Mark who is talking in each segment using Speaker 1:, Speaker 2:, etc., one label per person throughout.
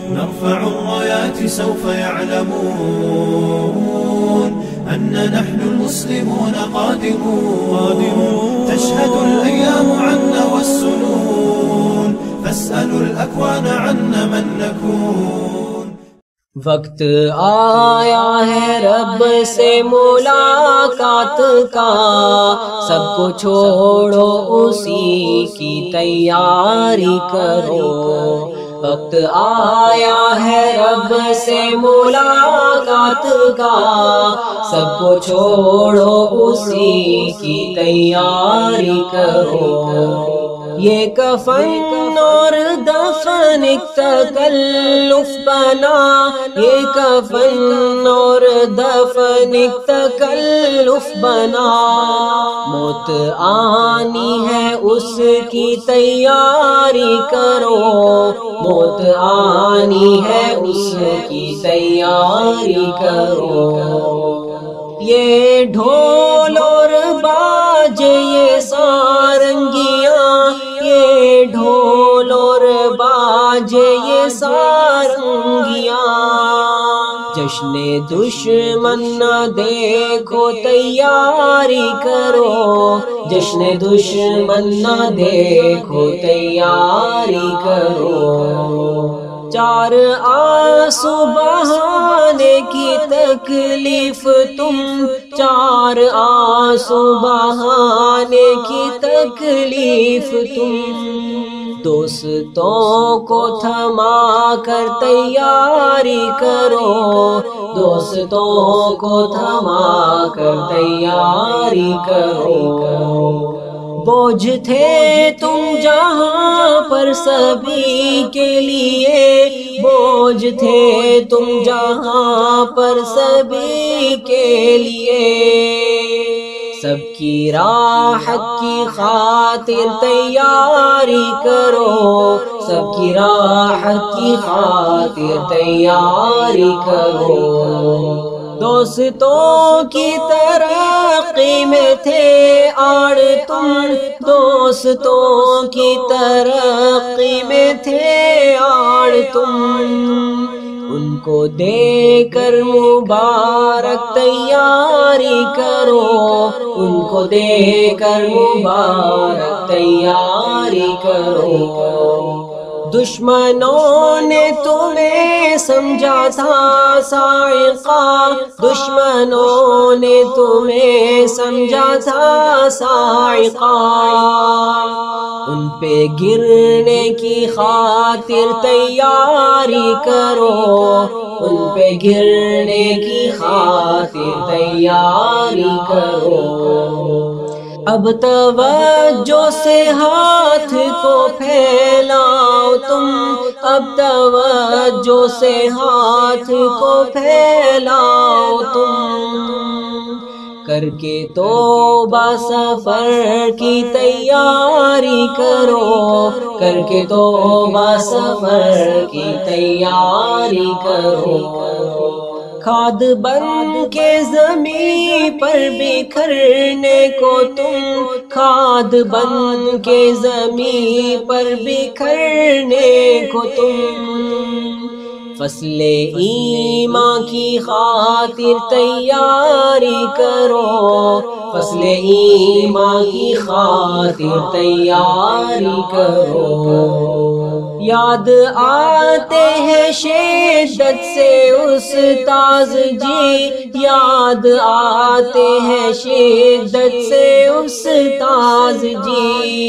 Speaker 1: نرفع الرايات سوف يعلمون أن نحن المسلمون قادمون تشهد الأيام عنا والسنون فاسألوا الأكوان عنا من نكون.
Speaker 2: وقت آیا ہے رب سے ملاقات کا، سب کو چھوڑو اسی کی تیاری کرو. وقت آیا ہے رب سے ملاقات کا، سب کو چھوڑو اسی کی تیاری کرو. یہ کفن اور دفن ایک تکلف بنا، یہ کفن اور دفن ایک تکلف بنا. موت آنی ہے اس کی تیاری کرو، موت آنی ہے اس کی تیاری کرو. یہ ڈھول اور باجے یہ سارنگیاں، یہ ڈھول اور باجے یہ سارنگیاں. جشن دشمن نہ دیکھو تیاری کرو، جشن دشمن نہ دیکھو تیاری کرو. چار آنسو بہانے کی تکلیف تم، چار آنسو بہانے کی تکلیف تم. دوستوں کو تھما کر تیاری کرو، دوستوں کو تھما کر تیاری کرو. بوجھ تھے تم جہاں پر سبھی کے لیے، بوجھ تھے تم جہاں پر سبھی کے لیے. سب کی راحت کی خاطر تیاری کرو، سب کی راحت کی خاطر تیاری کرو. دوستوں کی ترقی میں تھے آڑ تم، دوستوں کی ترقی میں تھے آڑ تم. ان کو دے کر مبارک تیاری کرو، ان کو دے کر مبارک تیاری کرو. دشمنوں نے تمہیں سمجھا تھا صاعقہ، دشمنوں نے تمہیں سمجھا تھا صاعقہ. ان پہ گرنے کی خاطر تیاری کرو، ان پہ گرنے کی خاطر تیاری کرو. اب توجہ سے ہاتھ کو پھیلاؤ تم، اب توجہ سے ہاتھ کو پھیلاؤ تم. کر کے توبہ سفر کی تیاری کرو، کر کے توبہ سفر کی تیاری کرو. کھاد بن کے زمین پر بکھرنے کو تم، کھاد بن کے زمین پر بکھرنے کو تم. فصل ایمان کی خاطر تیاری کرو، فصل ایمان کی خاطر تیاری کرو. یاد آتے ہیں شدت سے استاذ جی، یاد آتے ہیں شدت سے استاذ جی.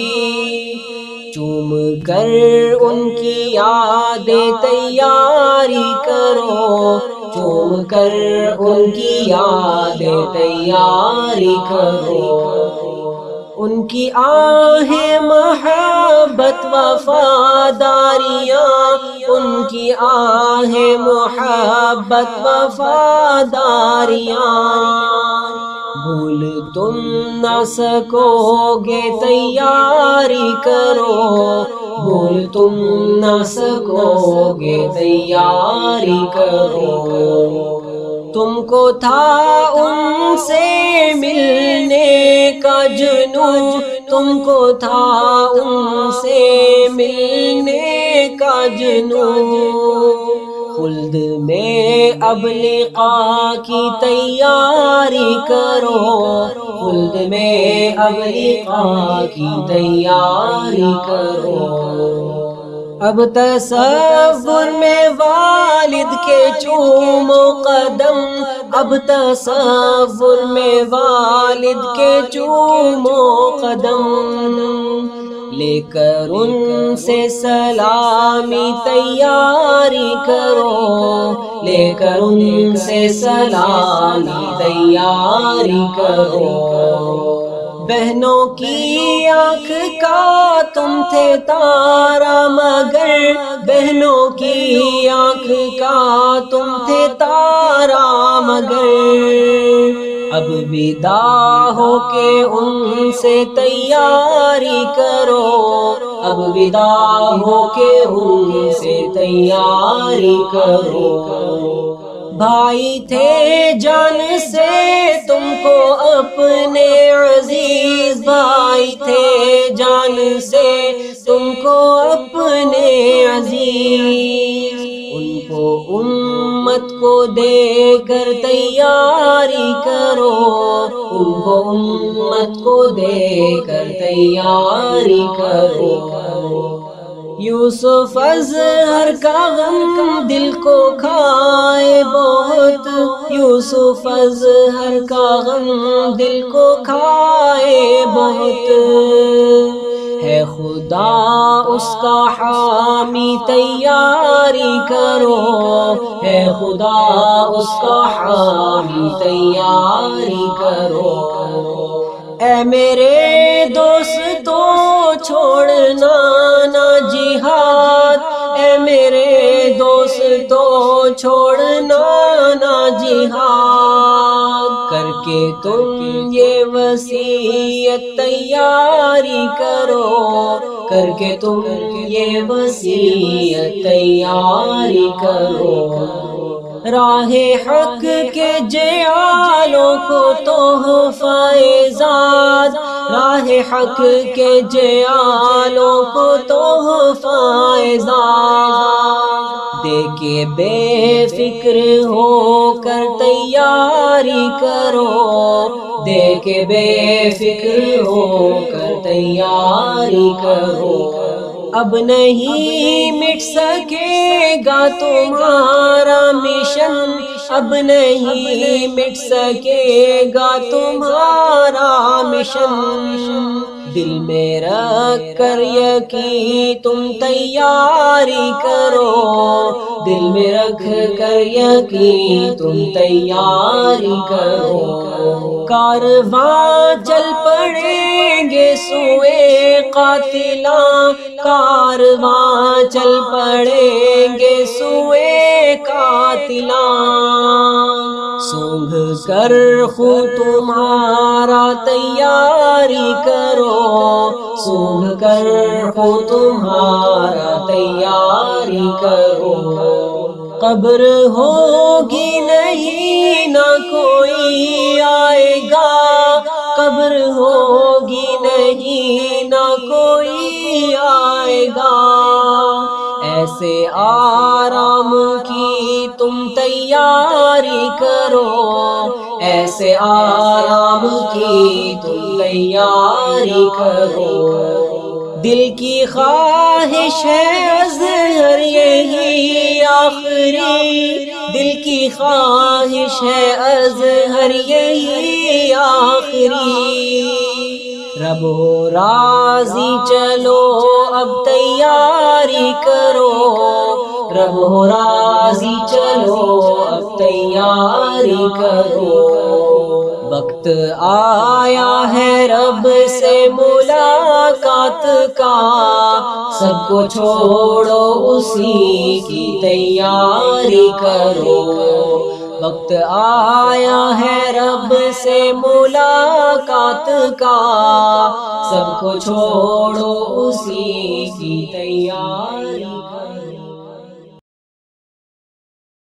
Speaker 2: چوم کر ان کی یادیں تیاری کرو، چوم کر ان کی یادیں تیاری کرو. ان کی آہیں محبت وفاداریاں، ان کی آہیں محبت وفاداریاں. بھول تم نہ سکو گے تیاری کرو، بھول تم نہ سکو گے تیاری کرو. تم کو تھا ان سے ملنے کا جنون، تم کو تھا ان سے ملنے کا جنون. خلد میں اب لقا کی تیاری کرو، خلد میں اب لقا کی تیاری کرو۔ اب تصور میں والد کے چومو قدم، اب تصور میں والد کے چومو قدم، لے کر ان سے سلامی تیاری کرو، لے کر ان سے سلامی تیاری کرو۔ بہنوں کی آنکھ کا تم تھے تارا مگر، بہنوں کی آنکھ کا تم تھے تارا مگر، اب ودا ہو کے ان سے تیاری کرو، اب ودا ہو کے ان سے تیاری کرو۔ بھائی تھے جان سے تم کو اپنے عزیز، بھائی تھے جان سے تم کو اپنے عزیز، ان کو امت کو دے کر تیاری کرو، ان کو امت کو دے کر تیاری کرو۔ یوسف اظہر کا غم دل کو کھائے بہت، یوسف اظہر کا غم دل کو کھائے بہت، ہے خدا اس کا حامی تیاری کرو، ہے خدا اس کا حامی تیاری کرو۔ اے میرے دوستو چھوڑنا نہ جہاد، اے میرے دوستو چھوڑنا نہ جہاد، کر کے تم یہ وصیت تیاری کرو، کر کے تم یہ وصیت تیاری کرو۔ راہ حق کے جیالوں کو تحفہ زاد، راہ حق کے جیالوں کو تحفہ زاد، دے کے بے فکر ہو کر تیاری کرو، دے کے بے فکر ہو کر تیاری کرو۔ اب نہیں مٹ سکے گا تمہارا مشن، اب نہیں مٹ سکے گا تمہارا مشن، دل میں رکھ کر یقین تم تیاری کرو، دل میں رکھ کر یقین تم تیاری کرو۔ کارواں چل پڑیں گے سوئے قاتلاں، کارواں چل پڑیں گے سوئے قاتلاں، سونگھ کر خو تمہارا تیاری کرو، سونگھ کر خو تمہارا تیاری کرو۔ قبر ہوگی نہیں نہ کوئی آئے گا، قبر ہوگی نہیں نہ کوئی آئے گا، ایسے آرام کی تم تیاری کرو، ایسے آرام کی تم تیاری کرو۔ دل کی خواہش ہے اظہر یہی آخری، دل کی خواہش ہے اظہر یہی آخری، رب ہو راضی چلو اب تیاری کرو، رب ہو راضی چلو اب تیاری کرو۔ وقت آیا ہے رب سے ملاقات کا، سب کو چھوڑو اسی کی تیاری کرو، وقت آیا ہے رب سے ملاقات کا، سب کو چھوڑو اسی کی تیاری